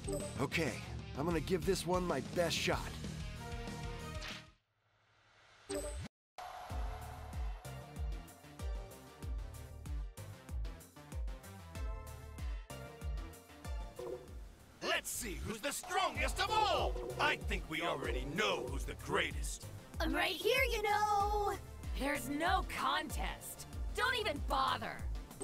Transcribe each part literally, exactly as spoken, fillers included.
Okay, I'm gonna give this one my best shot. Let's see who's the strongest of all! I think we already know who's the greatest. I'm right here, you know! There's no contest. Don't even bother.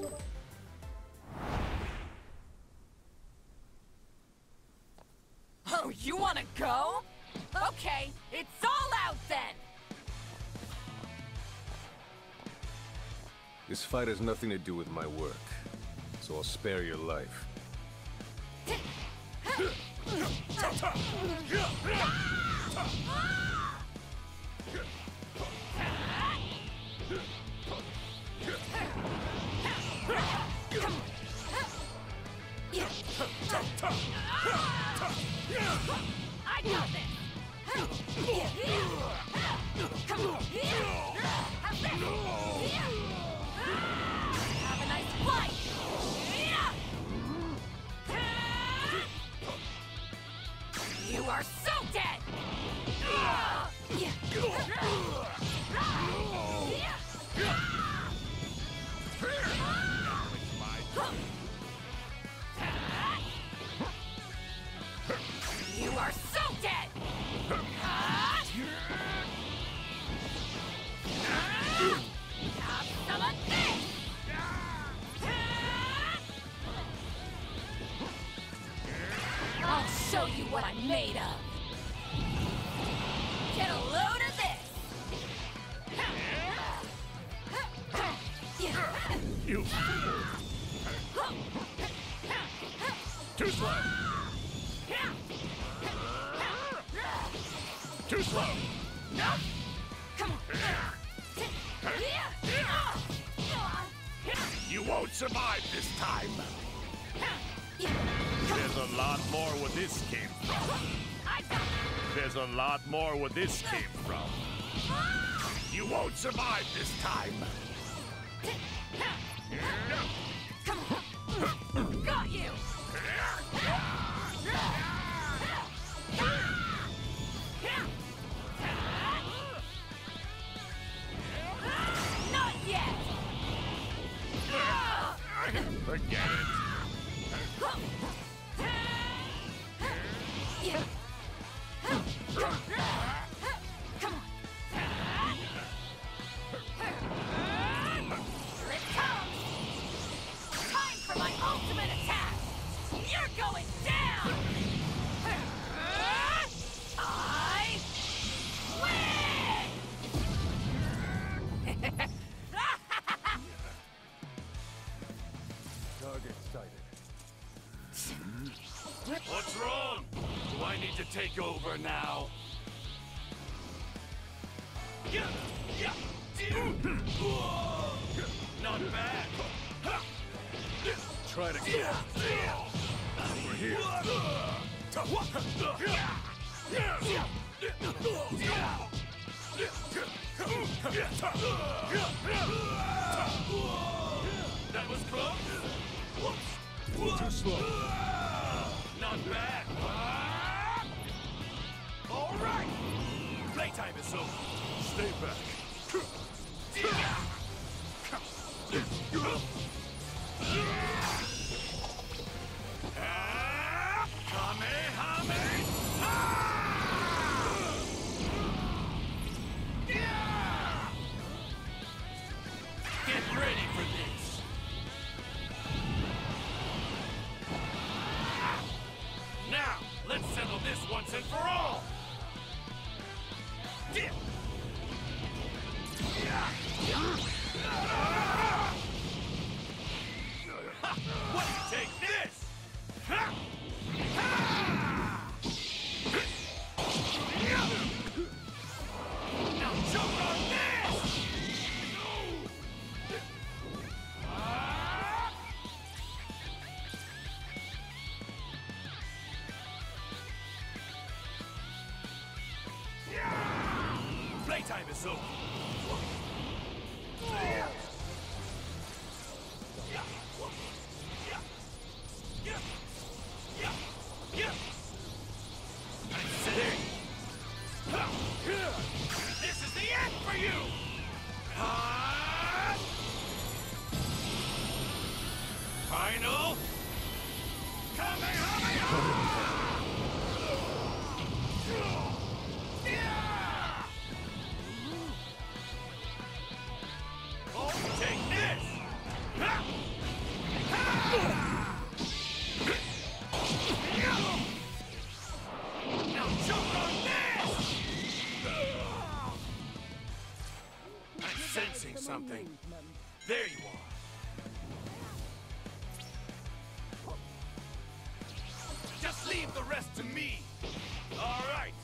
Oh, you wanna go? Okay, it's all out then! This fight has nothing to do with my work, so I'll spare your life. I got this! Come on! Have this! Have a nice flight! You are so dead! You are so dead! Have some of this! I'll show you what I'm made of! Get a load of this! You fool! Too slow! Too slow! Come on! You won't survive this time! There's a lot more where this came from. There's a lot more where this came from. You won't survive this time! Come on! Got you! Not yet! Forget it. Come on! Here it comes! Time for my ultimate attack! You're going down! I win! Target sighted. What's wrong? Do I need to take over now? Not bad. Try to get over here. That was close. Too slow. Not bad. All right. Playtime is over. Stay back. Get ready for this. Now, let's settle this once and for all. Ha! Leave the rest to me. All right.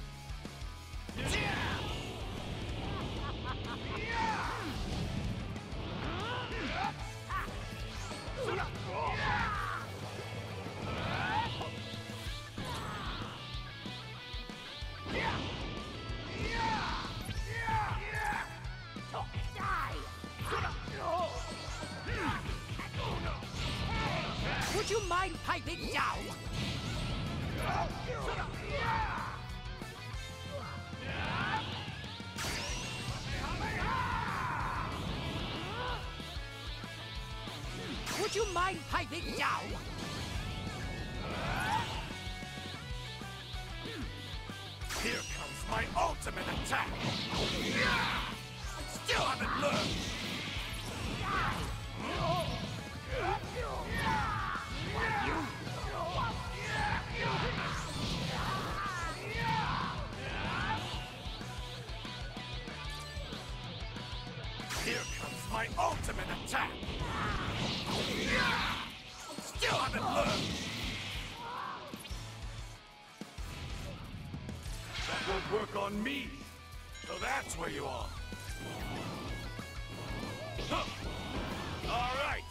Would you mind piping down? Would you mind piping down? Here comes my ultimate attack! Still haven't learned! Here comes my ultimate attack! Still haven't learned! That won't work on me! So that's where you are! Huh. All right!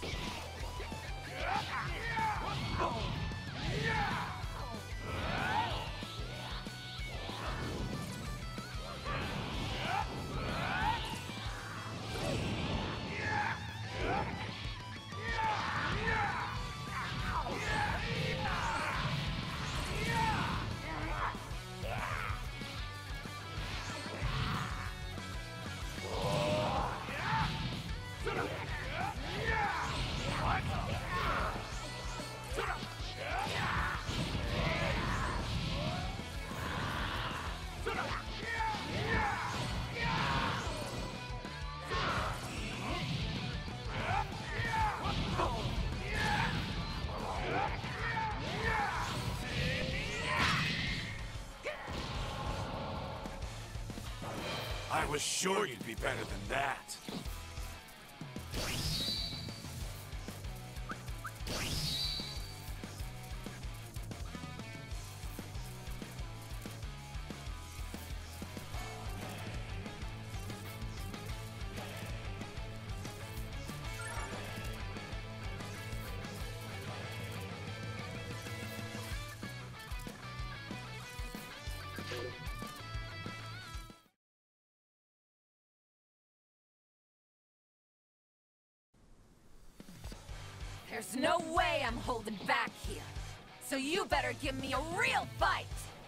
I was sure you'd be better than that. There's no way I'm holding back here. So you better give me a real fight!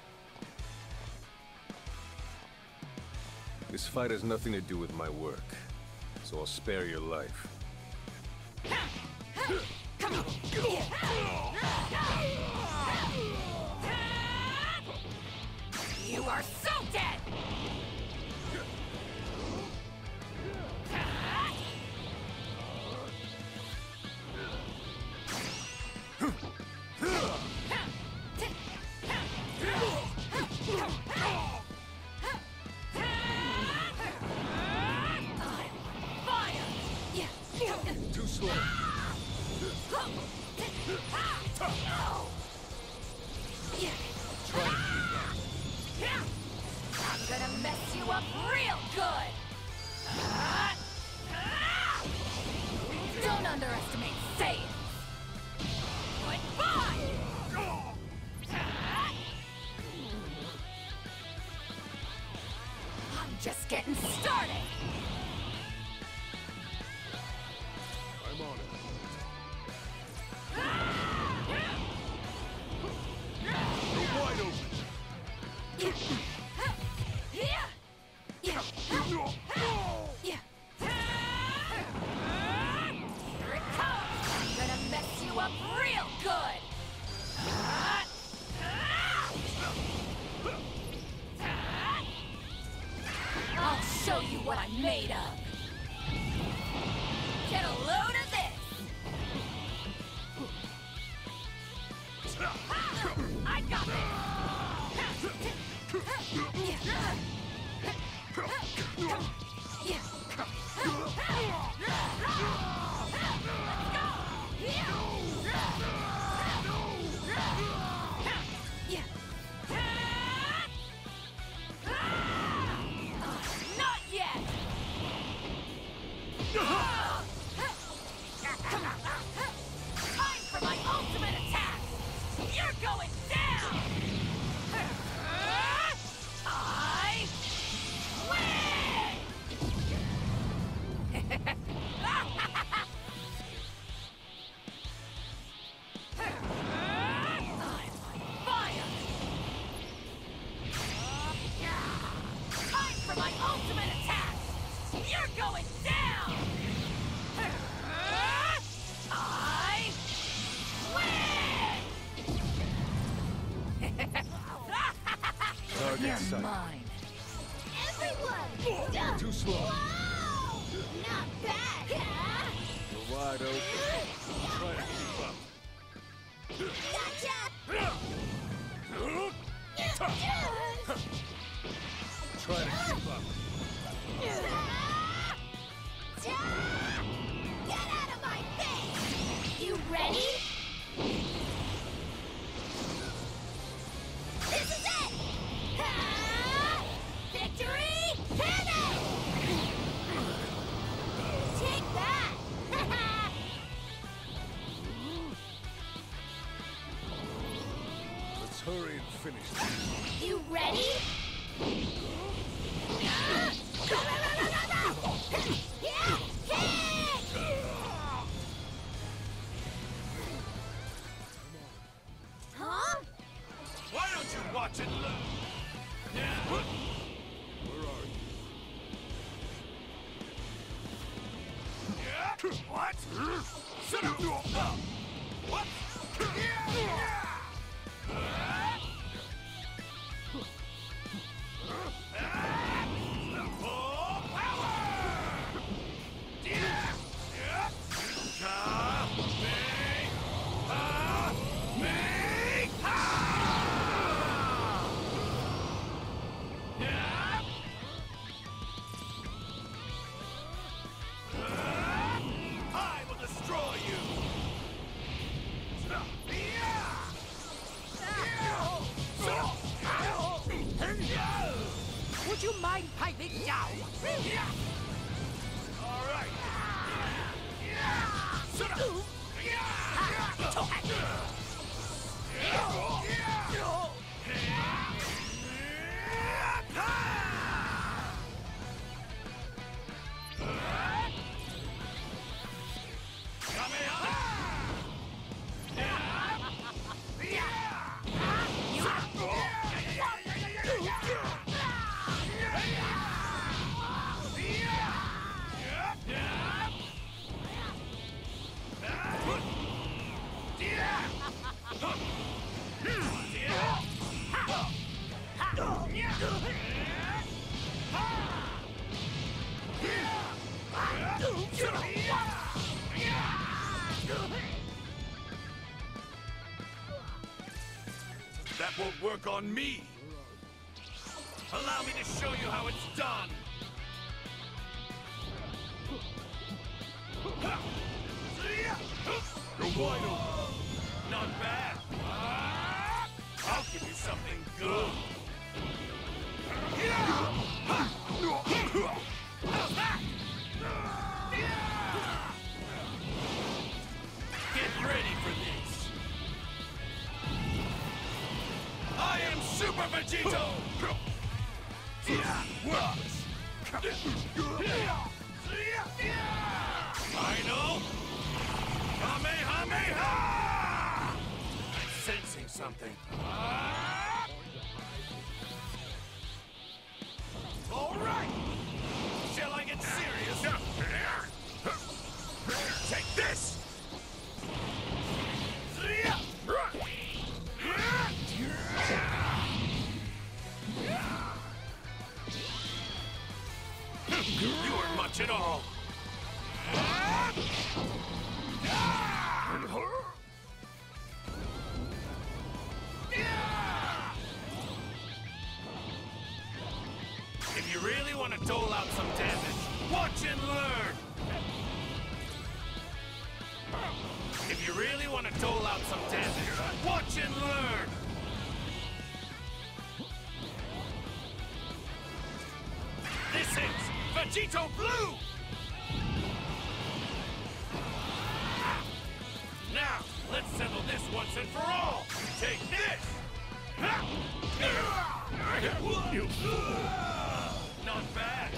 This fight has nothing to do with my work, so I'll spare your life. Come on! You are so dead! Too slow. I'm gonna mess you up real good! Don't underestimate Saiyans! Goodbye! I'm just getting started! I'm on it. You're wide open! Here it comes! I'm gonna mess you up real good! I'll show you what I'm made of! Get a load of this! I got it! going down! I win! Fire! Time for my ultimate attack! You're going down! I win! Target You're sight. mine. Everyone! Too slow. Whoa! Not bad, huh? You're wide open. Try to keep up. Gotcha! Try to keep up. Get out of my face! You ready? This is it! Ah! Victory! Pivot! Take that! Let's hurry and finish this. You ready? Ah! Go, go, go, go, go, go! Yeah! Kick! Huh? Why don't you watch and learn? Where are you? Yeah? What? Sit up! What? Full power! Yeah! Yeah! Kamehameha! Yeah! I will destroy you! Would you mind piping down? All right. Sit up. That won't work on me. Allow me to show you how it's done. You're wide open. Not bad. I'll give you something good. How's that? Get ready for this. I am Super Vegito! Worthless! Final! Kamehameha! I'm sensing something. All right! Shall I get serious? Take this! You weren't much at all. If you really want to dole out some damage, watch and learn. If you really want to dole out some damage, watch and learn. This is Vegito Blue! Now, let's settle this once and for all! Take this! You fool! Not bad!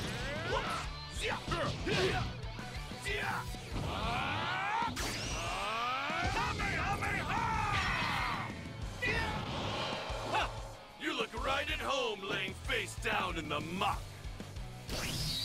You look right at home laying face down in the muck!